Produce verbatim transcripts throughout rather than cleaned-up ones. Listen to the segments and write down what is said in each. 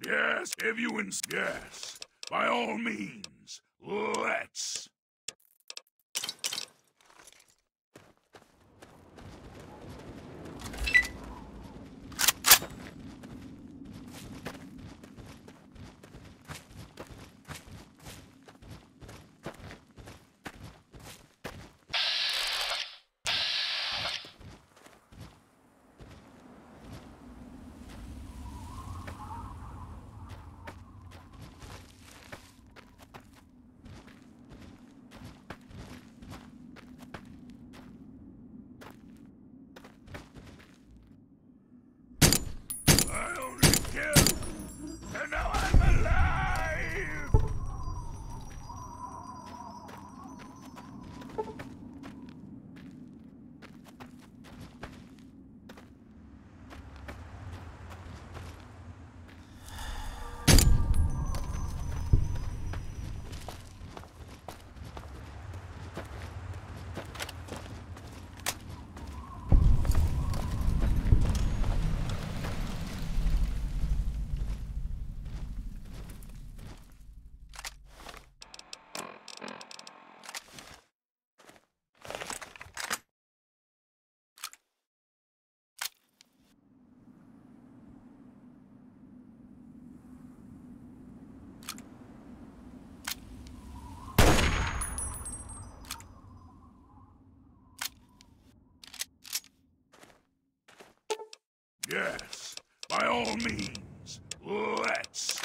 Yes, if you ins- yes. By all means, let's. I only killed, and now I'm alive! Yes, by all means, let's.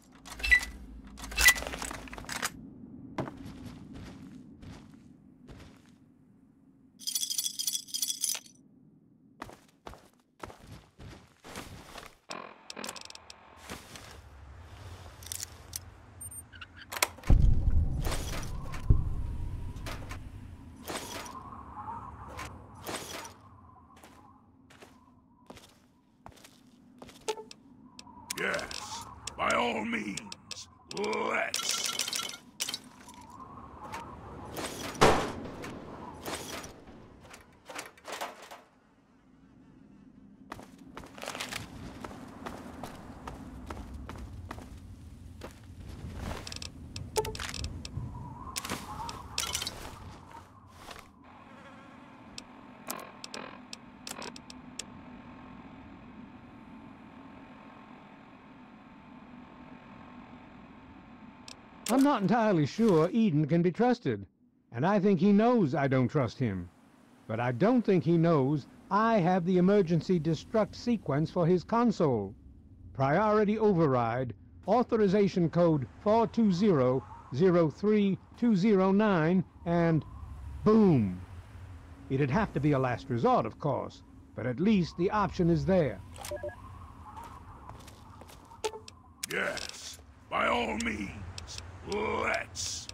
Yes, by all means, let's. I'm not entirely sure Eden can be trusted, and I think he knows I don't trust him. But I don't think he knows I have the emergency destruct sequence for his console. Priority override, authorization code four two zero zero three two zero nine, and boom. It'd have to be a last resort, of course, but at least the option is there. Yes, by all means, let's.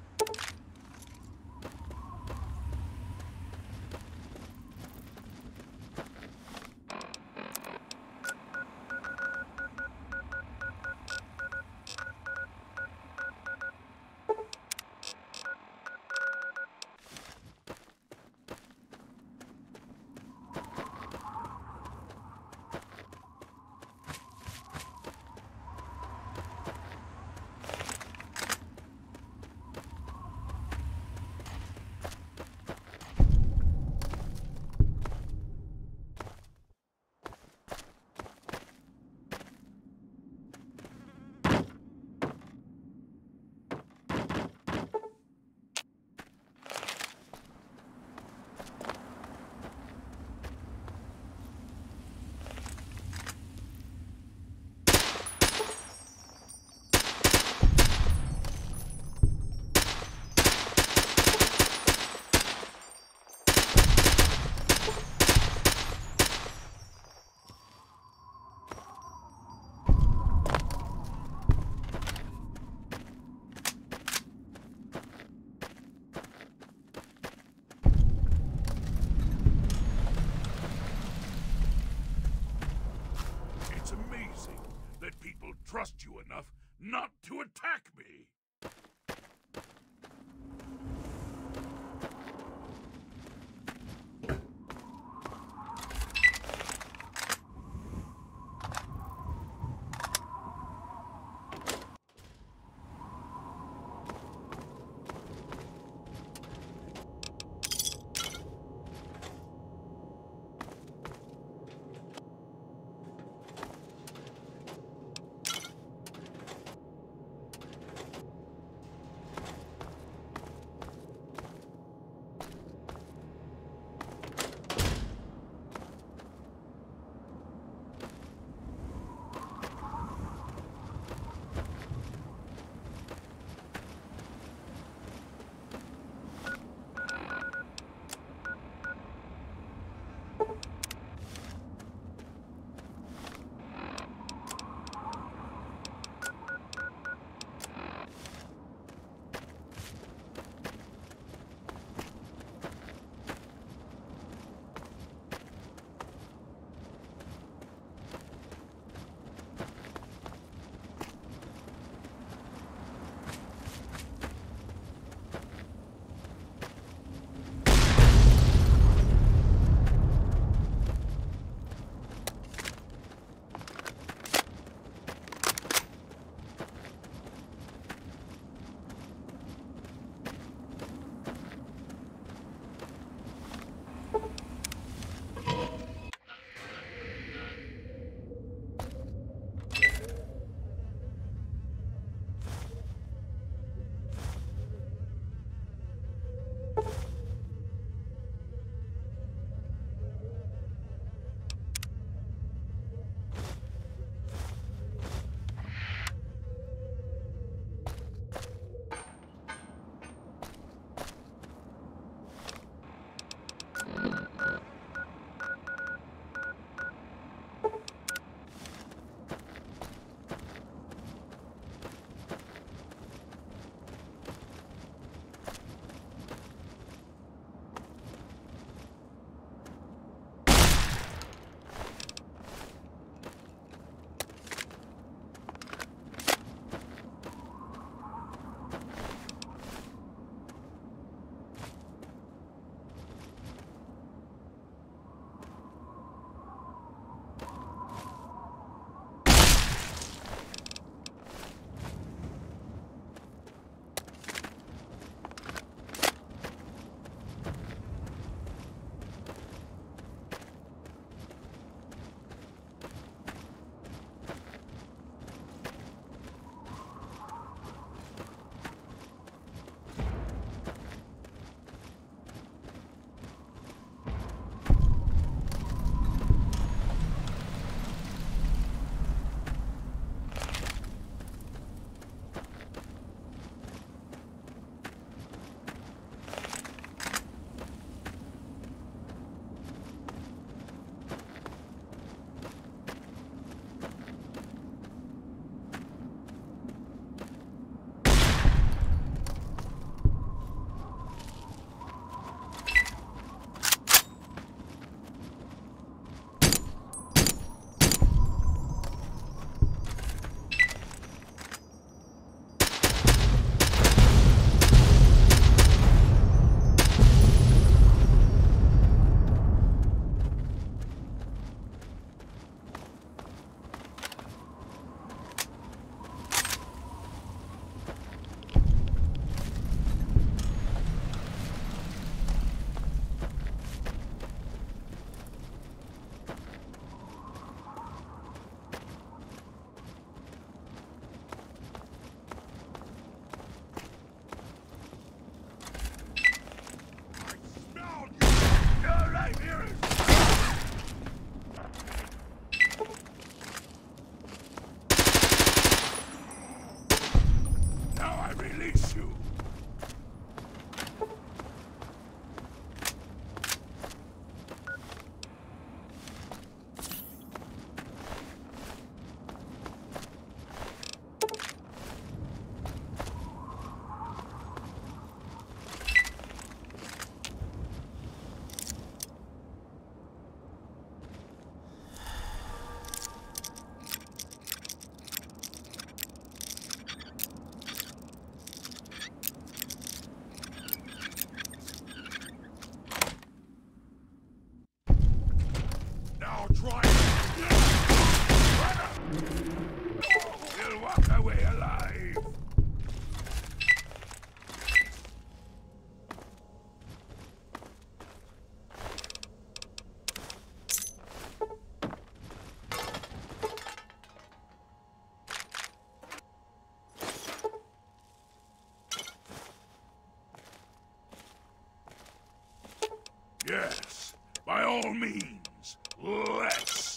Yes, by all means, let's.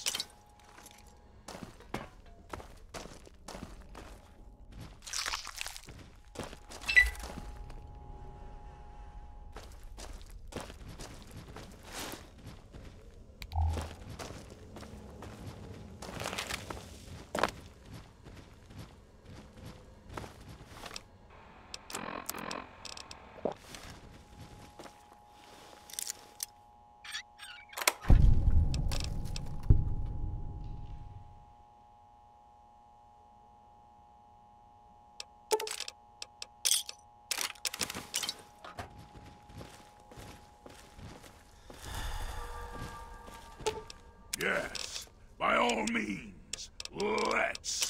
Yes, by all means, let's.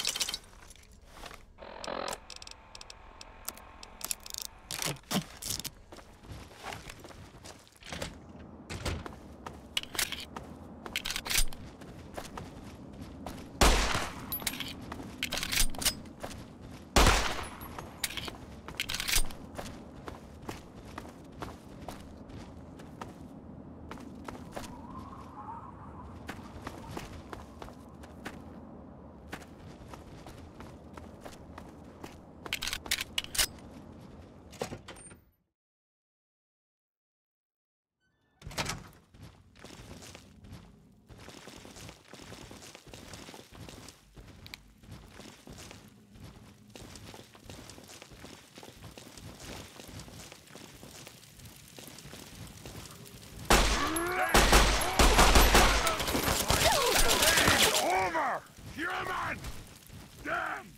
Human! Damn!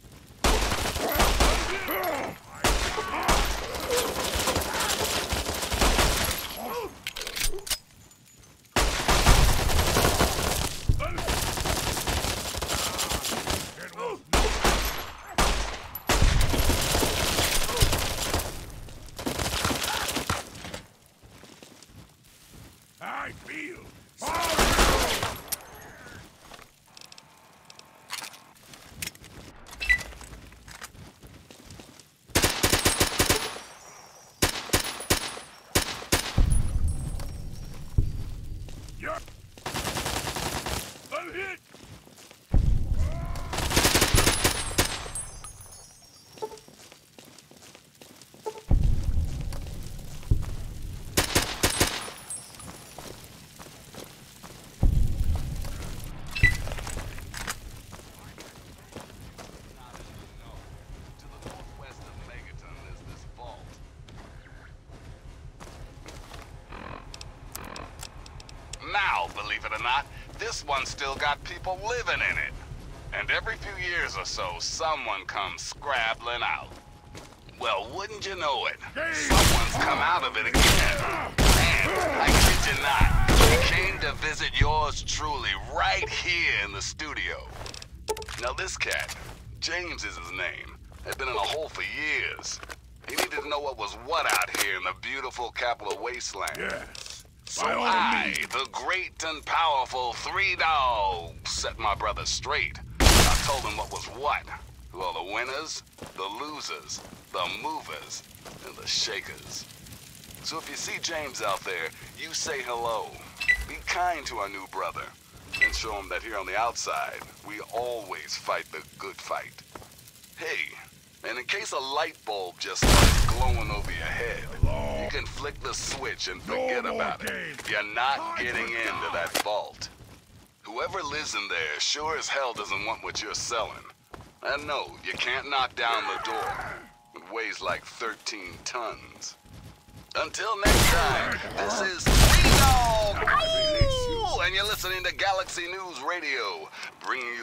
I feel. Yep. I'm hit. Now, believe it or not, this one's still got people living in it. And every few years or so, someone comes scrabbling out. Well, wouldn't you know it, someone's come out of it again. And, I kid you not, he came to visit yours truly right here in the studio. Now this cat, James is his name, had been in a hole for years. He needed to know what was what out here in the beautiful capital wasteland. Yes. So By all I, means. the great and powerful Three Dogs, set my brother straight. I told him what was what. Who are the winners, the losers, the movers, and the shakers. So if you see James out there, you say hello. Be kind to our new brother. And show him that here on the outside, we always fight the good fight. Hey, and in case a light bulb just starts glowing over your head, Hello? you can flick the switch and No forget more about it. games. You're not Time getting for into God. that vault. Whoever lives in there sure as hell doesn't want what you're selling. And no, you can't knock down the door. It weighs like thirteen tons. Until next time, this is Three Dog! Ow! And you're listening to Galaxy News Radio, bringing you...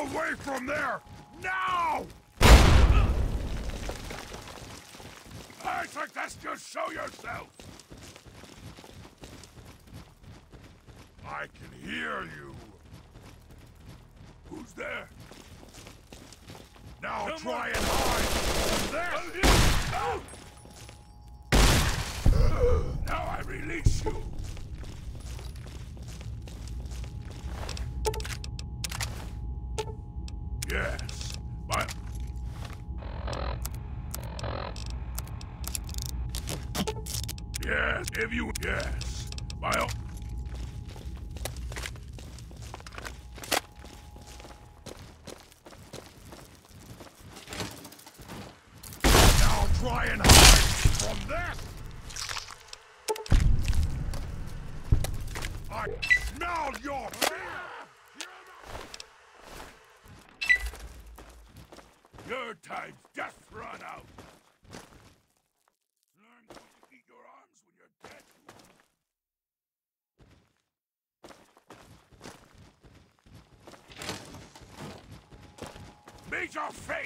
Away from there! Now! Isaac, just show yourself! I can hear you. Who's there? Now Come try on. and hide! There! Now I release you! Yes, my... Yes, if you... Yes, my own... Now try and hide from this! I smell your fear! Your time's just run out. Learn when to eat your arms when you're dead. Meet your fate!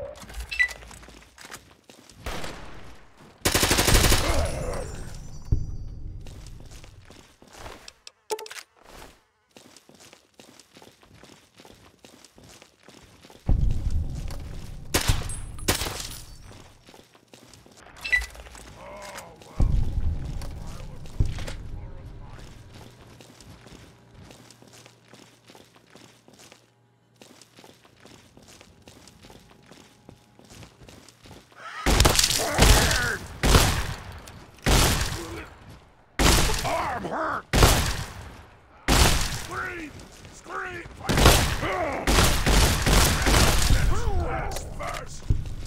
I'm hurt! Scream! Scream! Last first!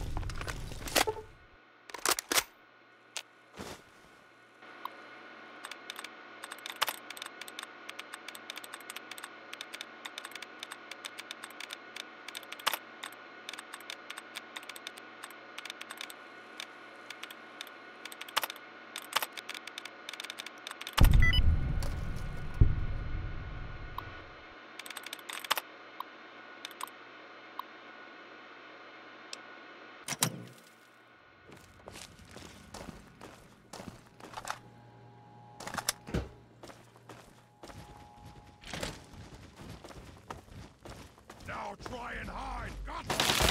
Now try and hide! Got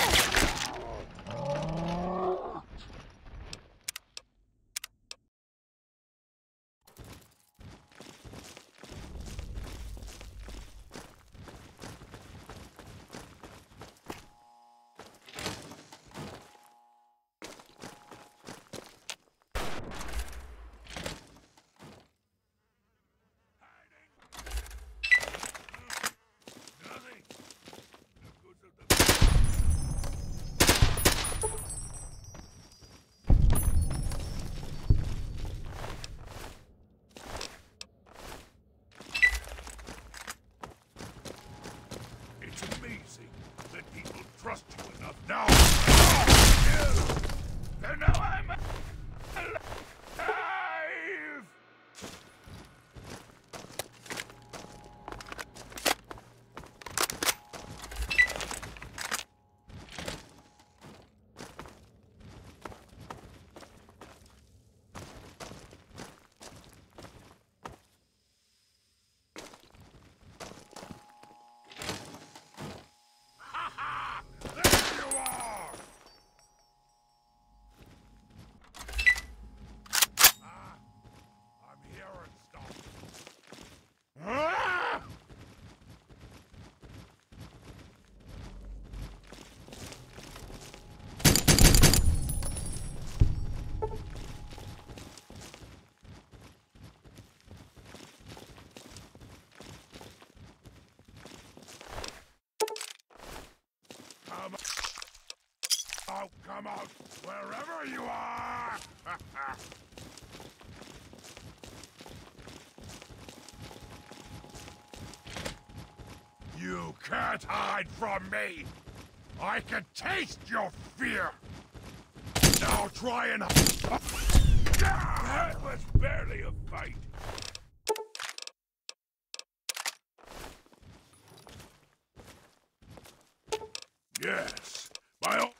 trust you enough now. And now I'm alive. Out, come out, wherever you are! You can't hide from me! I can taste your fear! Now try and... That was barely a fight! Yes. By all...